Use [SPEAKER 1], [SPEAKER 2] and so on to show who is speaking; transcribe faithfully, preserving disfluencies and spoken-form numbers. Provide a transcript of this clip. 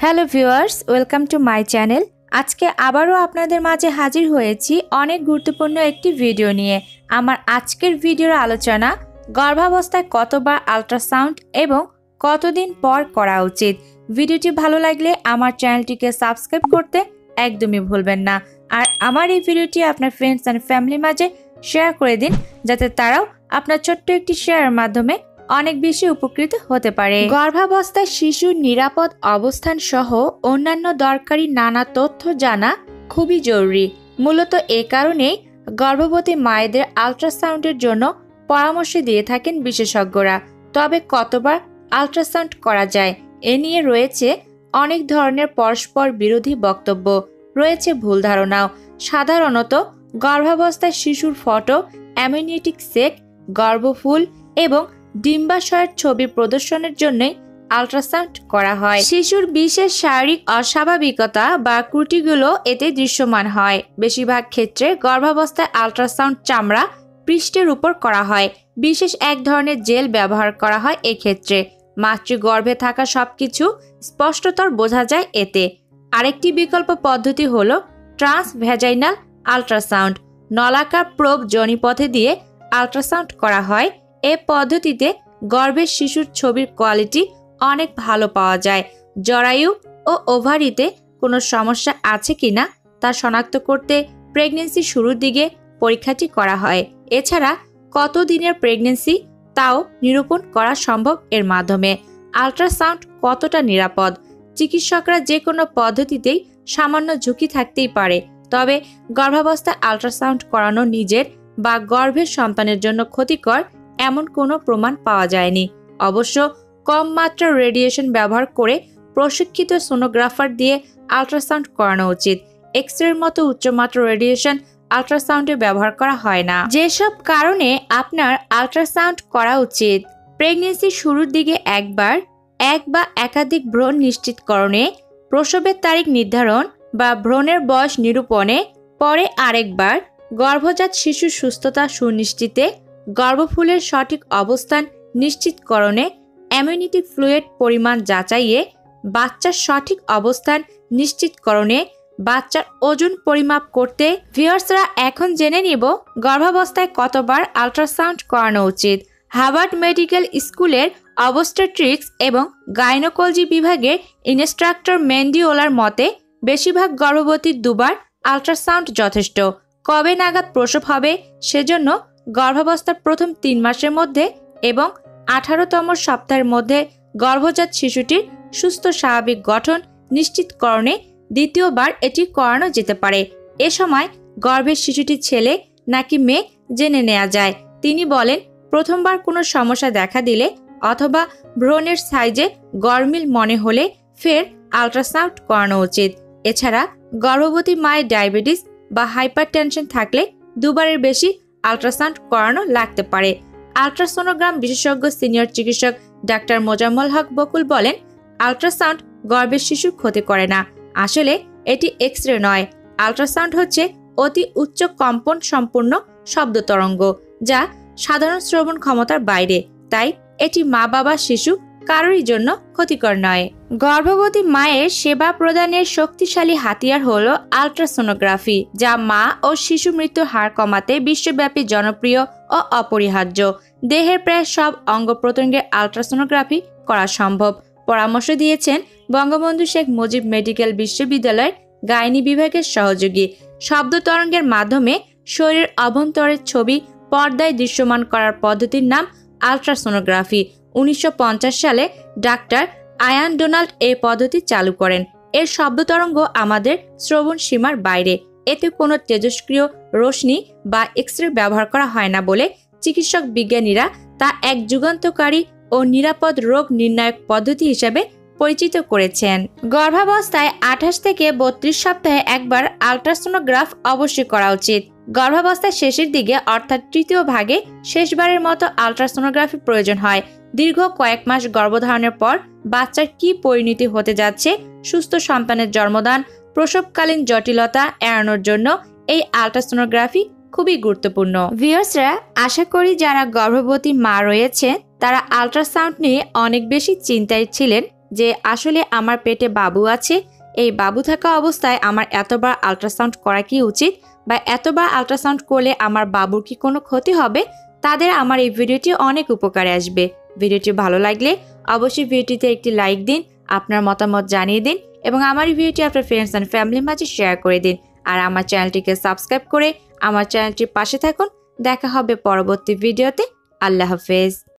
[SPEAKER 1] Hello viewers, welcome to my channel. আজকে আবারও আপনাদের মাঝে হাজির হয়েছি অনেক গুরুত্বপূর্ণ একটি ভিডিও নিয়ে। আমার আজকের ভিডিওর আলোচনা গর্ভাবস্থায় কতবার আল্ট্রাসাউন্ড এবং কতদিন পর করা উচিত। ভিডিওটি ভালো লাগলে আমার চ্যানেলটিকে সাবস্ক্রাইব করতে একদমই ভুলবেন না। আর আমার এই ভিডিওটি আপনার ফ্রেন্ডস অ্যান্ড ফ্যামিলির মাঝে শেয়ার করে দিন, যাতে তারাও আপনার ছোট্ট একটি শেয়ারের মাধ্যমে অনেক বেশি উপকৃত হতে পারে। গর্ভাবস্থায় শিশুর নিরাপদ অবস্থান সহ অন্যান্য দরকারি নানা তথ্য জানা খুবই জরুরি। মূলত এ কারণেই গর্ভবতী মায়েদের আল্ট্রাসাউন্ডের জন্য পরামর্শ দিয়ে থাকেন বিশেষজ্ঞরা। তবে কতবার আল্ট্রাসাউন্ড করা যায় এ নিয়ে রয়েছে অনেক ধরনের পরস্পর বিরোধী বক্তব্য, রয়েছে ভুল ধারণাও। সাধারণত গর্ভাবস্থায় শিশুর ফটো, অ্যামনিওটিক সেক, গর্ভফুল এবং ডিম্বাশয়ের ছবি প্রদর্শনের জন্যই আল্ট্রাসাউন্ড করা হয়। শিশুর বিশেষ শারীরিক অস্বাভাবিকতা বা ত্রুটিগুলো এতে দৃশ্যমান হয়। বেশিরভাগ ক্ষেত্রে গর্ভাবস্থায় আল্ট্রাসাউন্ড চামড়া পৃষ্ঠের উপর করা হয়। বিশেষ এক ধরনের জেল ব্যবহার করা হয় এক্ষেত্রে। মাতৃগর্ভে থাকা সবকিছু স্পষ্টতর বোঝা যায় এতে। আরেকটি বিকল্প পদ্ধতি হলো ট্রান্সভ্যাজাইনাল আল্ট্রাসাউন্ড। নলাকার প্রোব যোনিপথে দিয়ে আল্ট্রাসাউন্ড করা হয়। এ পদ্ধতিতে গর্ভের শিশুর ছবির কোয়ালিটি অনেক ভালো পাওয়া যায়। জরায়ু ও ওভারিতে কোনো সমস্যা আছে কিনা তা শনাক্ত করতে প্রেগনেন্সি শুরুর দিকে পরীক্ষাটি করা হয়। এছাড়া কত দিনের প্রেগনেন্সি তাও নিরূপণ করা সম্ভব এর মাধ্যমে। আল্ট্রাসাউন্ড কতটা নিরাপদ? চিকিৎসকরা যে কোনো পদ্ধতিতেই সামান্য ঝুঁকি থাকতেই পারে, তবে গর্ভাবস্থায় আল্ট্রাসাউন্ড করানো নিজের বা গর্ভের সন্তানের জন্য ক্ষতিকর এমন কোনো প্রমাণ পাওয়া যায়নি। অবশ্য কম মাত্রার রেডিয়েশন ব্যবহার করে প্রশিক্ষিত সোনোগ্রাফার দিয়ে আল্ট্রাসাউন্ড করানো উচিত। এক্স রের মতো উচ্চমাত্রার রেডিয়েশন আল্ট্রাসাউন্ডে ব্যবহার করা হয় না। যেসব কারণে আপনার আল্ট্রাসাউন্ড করা উচিত: প্রেগনেন্সি শুরুর দিকে একবার, এক বা একাধিক ভ্রূণ নিশ্চিতকরণে, প্রসবের তারিখ নির্ধারণ বা ভ্রূণের বয়স নিরূপণে, পরে আরেকবার, গর্ভজাত শিশুর সুস্থতা সুনিশ্চিতে, গর্ভফুলের সঠিক অবস্থান নিশ্চিতকরণে, অ্যামনিওটিক ফ্লুইড পরিমাণ যাচাইয়ে, বাচ্চার সঠিক অবস্থান নিশ্চিতকরণে, বাচ্চার ওজন পরিমাপ করতে। ভিউয়ার্সরা, এখন জেনে নিব গর্ভাবস্থায় কতবার আল্ট্রাসাউন্ড করানো উচিত। হার্ভার্ড মেডিকেল স্কুলের অবস্টেট্রিক্স এবং গাইনোকোলজি বিভাগের ইনস্ট্রাক্টর মেন্ডিওলার মতে বেশিরভাগ গর্ভবতীর দুবার আল্ট্রাসাউন্ড যথেষ্ট। কবে নাগাদ প্রসব হবে সেজন্য গর্ভাবস্থার প্রথম তিন মাসের মধ্যে এবং আঠারোতম সপ্তাহের মধ্যে গর্ভজাত শিশুটির সুস্থ স্বাভাবিক গঠন নিশ্চিতকরণে দ্বিতীয়বার এটি করানো যেতে পারে। এ সময় গর্ভের শিশুটি ছেলে নাকি মেয়ে জেনে নেওয়া যায়। তিনি বলেন, প্রথমবার কোনো সমস্যা দেখা দিলে অথবা ভ্রূণের সাইজে গরমিল মনে হলে ফের আল্ট্রাসাউন্ড করানো উচিত। এছাড়া গর্ভবতী মায়ের ডায়াবেটিস বা হাইপারটেনশন থাকলে দুবারের বেশি আল্ট্রাসাউন্ড করানো লাগতে পারে। আল্ট্রাসোনোগ্রাম বিশেষজ্ঞ সিনিয়র চিকিৎসক ডাক্তার মোজাম্মেল হক বকুল বলেন, আল্ট্রাসাউন্ড গর্ভের শিশুর ক্ষতি করে না। আসলে এটি এক্স রে নয়। আল্ট্রাসাউন্ড হচ্ছে অতি উচ্চ কম্পন সম্পূর্ণ শব্দ তরঙ্গ, যা সাধারণ শ্রবণ ক্ষমতার বাইরে। তাই এটি মা বাবা শিশু কারোরই জন্য ক্ষতিকর নয়। গর্ভবতী মায়ের সেবা প্রদানের শক্তিশালী হাতিয়ার হলো আল্ট্রাসোনোগ্রাফি, যা মা ও শিশু মৃত্যুর হার কমাতে বিশ্বব্যাপী জনপ্রিয় ও অপরিহার্য। দেহের প্রায় সব অঙ্গ প্রত্যঙ্গের আল্ট্রাসোনোগ্রাফি করা সম্ভব পরামর্শ দিয়েছেন বঙ্গবন্ধু শেখ মুজিব মেডিকেল বিশ্ববিদ্যালয়ের গাইনি বিভাগের সহযোগী। শব্দ তরঙ্গের মাধ্যমে শরীরের অভ্যন্তরের ছবি পর্দায় দৃশ্যমান করার পদ্ধতির নাম আল্ট্রাসোনোগ্রাফি। উনিশশো পঞ্চাশ সালে ডাক্তার আয়ান ডোনাল্ড এই পদ্ধতি চালু করেন। এর শব্দ তরঙ্গ আমাদের শ্রবণ সীমার বাইরে। এতে কোনো তেজস্ক্রিয় রশ্মি বা এক্স রে ব্যবহার করা হয় না বলে চিকিৎসক বিজ্ঞানীরা তা এক যুগান্তকারী ও নিরাপদ রোগ নির্ণায়ক পদ্ধতি হিসেবে পরিচিত করেছেন। গর্ভাবস্থায় আঠাশ থেকে বত্রিশ সপ্তাহে একবার আল্ট্রাসোনোগ্রাফ অবশ্যই করা উচিত। গর্ভাবস্থার শেষের দিকে অর্থাৎ তৃতীয় ভাগে শেষবারের মতো আল্ট্রাসোনোগ্রাফি প্রয়োজন হয়। দীর্ঘ কয়েক মাস গর্ভধারণের পর বাচ্চার কি পরিণতি হতে যাচ্ছে, সুস্থ সন্তানের জন্মদান, প্রসবকালীন জটিলতা এড়ানোর জন্য এই আল্ট্রাসোনোগ্রাফি খুবই গুরুত্বপূর্ণ। ভিউয়ার্সরা, আশা করি যারা গর্ভবতী মা রয়েছে তারা আল্ট্রাসাউন্ড নিয়ে অনেক বেশি চিন্তায় ছিলেন। যে আসলে আমার পেটে বাবু আছে, এই বাবু থাকা অবস্থায় আমার এতবার আল্ট্রাসাউন্ড করা কি উচিত বা এতবার আল্ট্রাসাউন্ড করলে আমার বাবুর কি কোনো ক্ষতি হবে, তাদের আমার এই ভিডিওটি অনেক উপকারে আসবে। ভিডিওটি ভালো লাগলে অবশ্যই ভিডিওটিতে একটি লাইক দিন, আপনার মতামত জানিয়ে দিন এবং আমার এই ভিডিওটি আপনার ফ্রেন্ডস অ্যান্ড ফ্যামিলির মাঝে শেয়ার করে দিন। আর আমার চ্যানেলটিকে সাবস্ক্রাইব করে আমার চ্যানেলটির পাশে থাকুন। দেখা হবে পরবর্তী ভিডিওতে। আল্লাহ হাফেজ।